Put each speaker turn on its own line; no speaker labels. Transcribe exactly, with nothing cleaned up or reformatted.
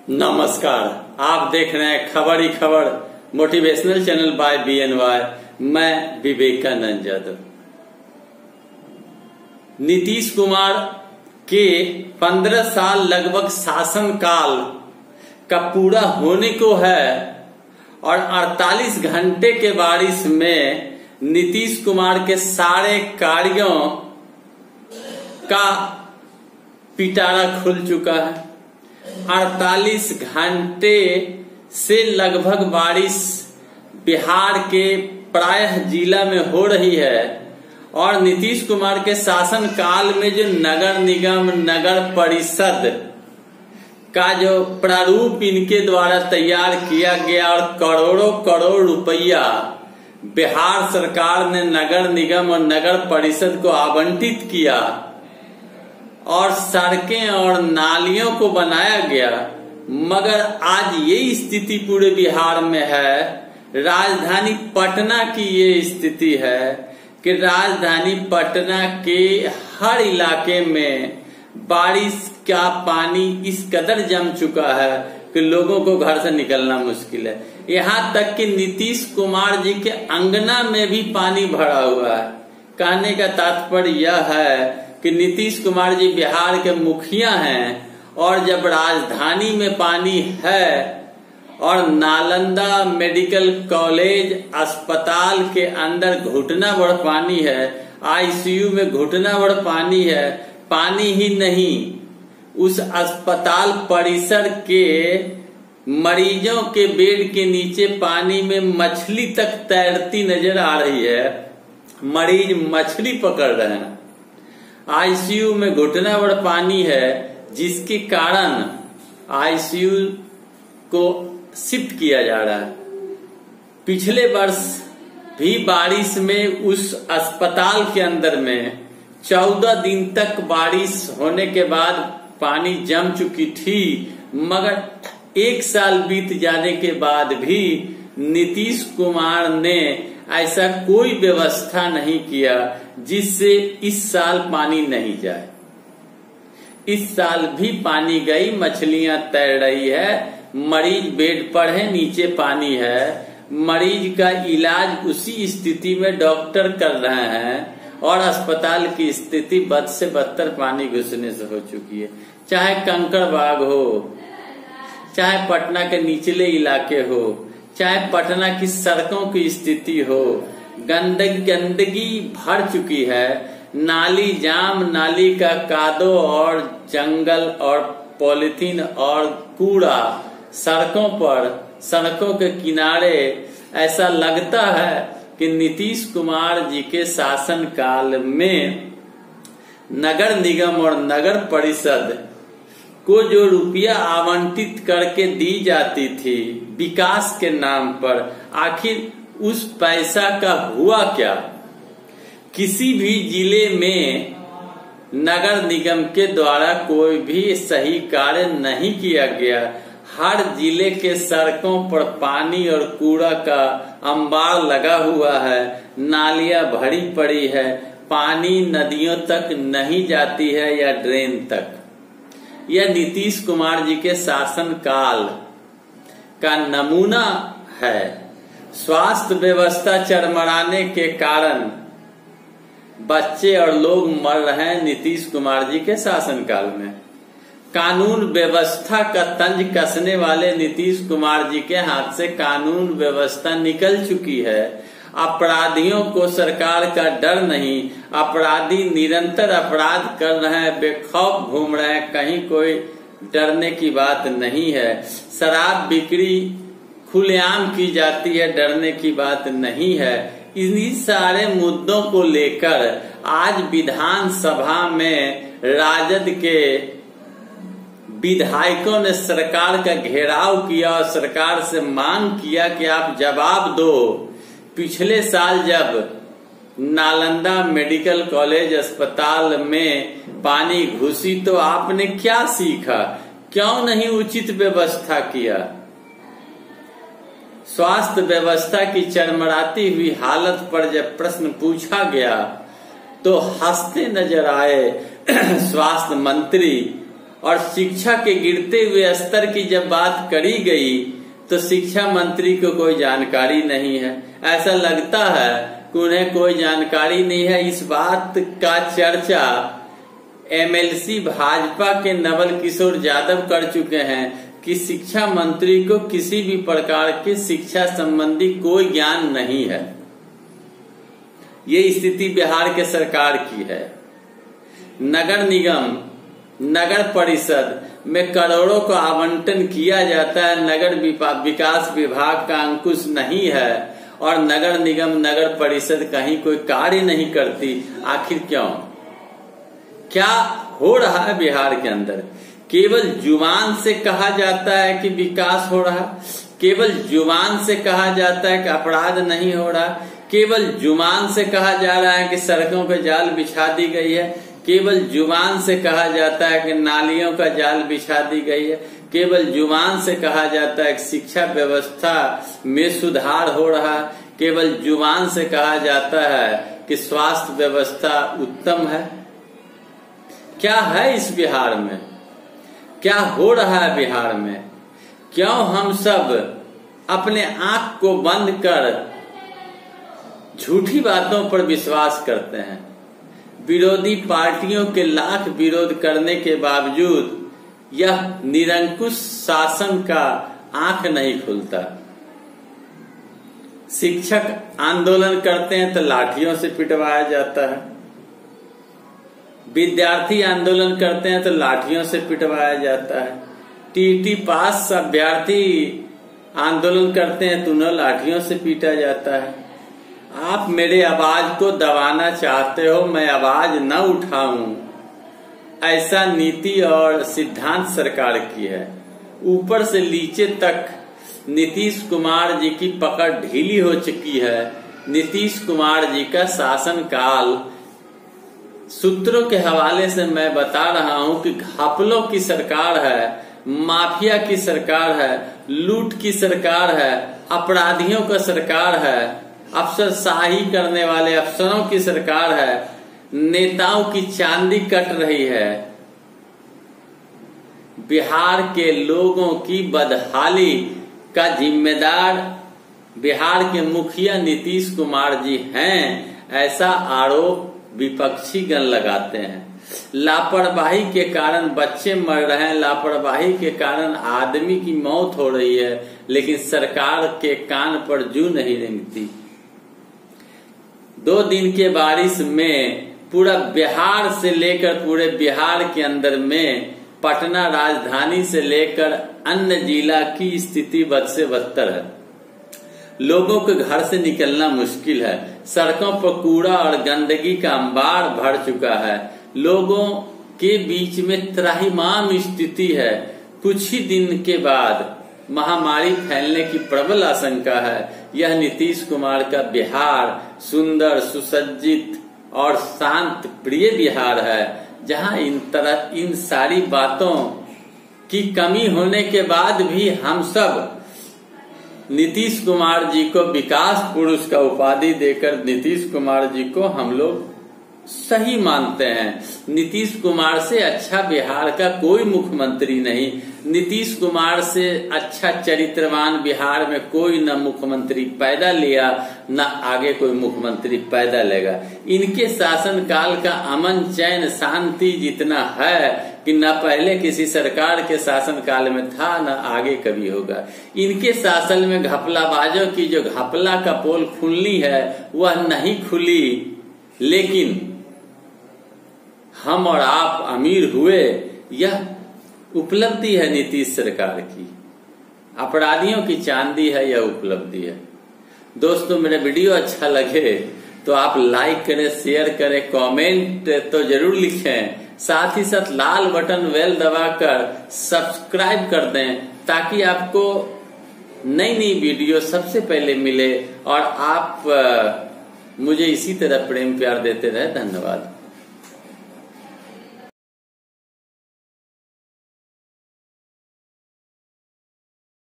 नमस्कार, आप देख रहे हैं खबर ही खबर motivational channel by B N Y. मैं विवेकानंद यादव। नीतीश कुमार के पंद्रह साल लगभग शासन काल का पूरा होने को है और अड़तालीस घंटे के बारिश में नीतीश कुमार के सारे कार्यों का पिटारा खुल चुका है। अड़तालीस घंटे से लगभग बारिश बिहार के प्रायः जिला में हो रही है और नीतीश कुमार के शासन काल में जो नगर निगम नगर परिषद का जो प्रारूप इनके द्वारा तैयार किया गया और करोड़ों करोड़ रुपया बिहार सरकार ने नगर निगम और नगर परिषद को आवंटित किया और सड़कें और नालियों को बनाया गया, मगर आज ये स्थिति पूरे बिहार में है। राजधानी पटना की ये स्थिति है कि राजधानी पटना के हर इलाके में बारिश का पानी इस कदर जम चुका है कि लोगों को घर से निकलना मुश्किल है। यहाँ तक कि नीतीश कुमार जी के अंगना में भी पानी भरा हुआ है। कहने का तात्पर्य यह है कि नीतीश कुमार जी बिहार के मुखिया हैं और जब राजधानी में पानी है और नालंदा मेडिकल कॉलेज अस्पताल के अंदर घुटना भर पानी है, आईसीयू में घुटना भर पानी है, पानी ही नहीं उस अस्पताल परिसर के मरीजों के बेड के नीचे पानी में मछली तक तैरती नजर आ रही है। मरीज मछली पकड़ रहे हैं। आईसीयू में घुटना भर पानी है जिसके कारण आईसीयू को शिफ्ट किया जा रहा है। पिछले वर्ष भी बारिश में उस अस्पताल के अंदर में चौदह दिन तक बारिश होने के बाद पानी जम चुकी थी, मगर एक साल बीत जाने के बाद भी नीतीश कुमार ने ऐसा कोई व्यवस्था नहीं किया जिससे इस साल पानी नहीं जाए। इस साल भी पानी गई, मछलियां तैर रही है, मरीज बेड पर है, नीचे पानी है। मरीज का इलाज उसी स्थिति में डॉक्टर कर रहे हैं और अस्पताल की स्थिति बद से बदतर पानी घुसने से हो चुकी है। चाहे कंकड़बाग हो, चाहे पटना के निचले इलाके हो, चाहे पटना की सड़कों की स्थिति हो, गंदगी गंदगी भर चुकी है। नाली जाम, नाली का कादो और जंगल और पॉलिथीन और कूड़ा सड़कों पर, सड़कों के किनारे। ऐसा लगता है कि नीतीश कुमार जी के शासन काल में नगर निगम और नगर परिषद को जो रुपया आवंटित करके दी जाती थी विकास के नाम पर, आखिर उस पैसा का हुआ क्या? किसी भी जिले में नगर निगम के द्वारा कोई भी सही कार्य नहीं किया गया। हर जिले के सड़कों पर पानी और कूड़ा का अंबार लगा हुआ है, नालियां भरी पड़ी है, पानी नदियों तक नहीं जाती है या ड्रेन तक। यह नीतीश कुमार जी के शासन काल का नमूना है। स्वास्थ्य व्यवस्था चरमराने के कारण बच्चे और लोग मर रहे हैं नीतीश कुमार जी के शासन काल में। कानून व्यवस्था का तंज कसने वाले नीतीश कुमार जी के हाथ से कानून व्यवस्था निकल चुकी है। अपराधियों को सरकार का डर नहीं, अपराधी निरंतर अपराध कर रहे हैं, बेखौफ घूम रहे हैं, कहीं कोई डरने की बात नहीं है। शराब बिक्री खुलेआम की जाती है, डरने की बात नहीं है। इन्हीं सारे मुद्दों को लेकर आज विधानसभा में राजद के विधायकों ने सरकार का घेराव किया और सरकार से मांग किया कि आप जवाब दो। पिछले साल जब नालंदा मेडिकल कॉलेज अस्पताल में पानी घुसी तो आपने क्या सीखा? क्यों नहीं उचित व्यवस्था किया? स्वास्थ्य व्यवस्था की चरमराती हुई हालत पर जब प्रश्न पूछा गया तो हंसते नजर आए स्वास्थ्य मंत्री और शिक्षा के गिरते हुए स्तर की जब बात करी गई तो शिक्षा मंत्री को कोई जानकारी नहीं है। ऐसा लगता है कि उन्हें कोई जानकारी नहीं है। इस बात का चर्चा एमएलसी भाजपा के नवल किशोर यादव कर चुके हैं कि शिक्षा मंत्री को किसी भी प्रकार के शिक्षा संबंधी कोई ज्ञान नहीं है। ये स्थिति बिहार के सरकार की है। नगर निगम, नगर परिषद में करोड़ों का आवंटन किया जाता है, नगर विकास विभाग का अंकुश नहीं है और नगर निगम, नगर परिषद कहीं कोई कार्य नहीं करती। आखिर क्यों? क्या हो रहा है बिहार के अंदर? केवल जुबान से कहा जाता है कि विकास हो रहा, केवल जुबान से कहा जाता है कि अपराध नहीं हो रहा, केवल जुबान से कहा जा रहा है कि सड़कों पे जाल बिछा दी गई है, केवल जुबान से कहा जाता है कि नालियों का जाल बिछा दी गई है, केवल जुबान से कहा जाता है कि शिक्षा व्यवस्था में सुधार हो रहा है, केवल जुबान से कहा जाता है कि स्वास्थ्य व्यवस्था उत्तम है। क्या है इस बिहार में? क्या हो रहा है बिहार में? क्यों हम सब अपने आंख को बंद कर झूठी बातों पर विश्वास करते हैं? विरोधी पार्टियों के लाख विरोध करने के बावजूद यह निरंकुश शासन का आंख नहीं खुलता। शिक्षक आंदोलन करते हैं तो लाठियों से पिटवाया जाता है, विद्यार्थी आंदोलन करते हैं तो लाठियों से पिटवाया जाता है, टीटी पास अभ्यर्थी आंदोलन करते हैं तो उन्हें लाठियों से पीटा जाता है। आप मेरे आवाज को दबाना चाहते हो, मैं आवाज न उठाऊं, ऐसा नीति और सिद्धांत सरकार की है। ऊपर से नीचे तक नीतीश कुमार जी की पकड़ ढीली हो चुकी है। नीतीश कुमार जी का शासन काल सूत्रों के हवाले से मैं बता रहा हूं कि घपलों की सरकार है, माफिया की सरकार है, लूट की सरकार है, अपराधियों का सरकार है, अफसरशाही करने वाले अफसरों की सरकार है, नेताओं की चांदी कट रही है। बिहार के लोगों की बदहाली का जिम्मेदार बिहार के मुखिया नीतीश कुमार जी हैं, ऐसा आरोप विपक्षी गण लगाते हैं। लापरवाही के कारण बच्चे मर रहे हैं, लापरवाही के कारण आदमी की मौत हो रही है, लेकिन सरकार के कान पर जू नहीं रेंगती। दो दिन के बारिश में पूरा बिहार से लेकर पूरे बिहार के अंदर में पटना राजधानी से लेकर अन्य जिला की स्थिति बद से बदतर है। लोगों के घर से निकलना मुश्किल है, सड़कों पर कूड़ा और गंदगी का अंबार भर चुका है, लोगों के बीच में त्राहिमाम स्थिति है। कुछ ही दिन के बाद महामारी फैलने की प्रबल आशंका है। यह नीतीश कुमार का बिहार सुंदर, सुसज्जित और शांत प्रिय बिहार है, जहां इन तरह इन सारी बातों की कमी होने के बाद भी हम सब नीतीश कुमार जी को विकास पुरुष का उपाधि देकर नीतीश कुमार जी को हम लोग सही मानते हैं। नीतीश कुमार से अच्छा बिहार का कोई मुख्यमंत्री नहीं, नीतीश कुमार से अच्छा चरित्रवान बिहार में कोई न मुख्यमंत्री पैदा लिया न आगे कोई मुख्यमंत्री पैदा लेगा। इनके शासन काल का अमन चैन शांति जितना है कि न पहले किसी सरकार के शासन काल में था न आगे कभी होगा। इनके शासन में घपलाबाजों की जो घपला का पोल खुलनी है वह नहीं खुली, लेकिन हम और आप अमीर हुए, यह उपलब्धि है नीतीश सरकार की। अपराधियों की चांदी है, यह उपलब्धि है। दोस्तों, मेरा वीडियो अच्छा लगे तो आप लाइक करें, शेयर करें, कमेंट तो जरूर लिखें, साथ ही साथ लाल बटन बेल दबाकर सब्सक्राइब कर दें ताकि आपको नई नई वीडियो सबसे पहले मिले और आप मुझे इसी तरह प्रेम प्यार देते रहे। धन्यवाद।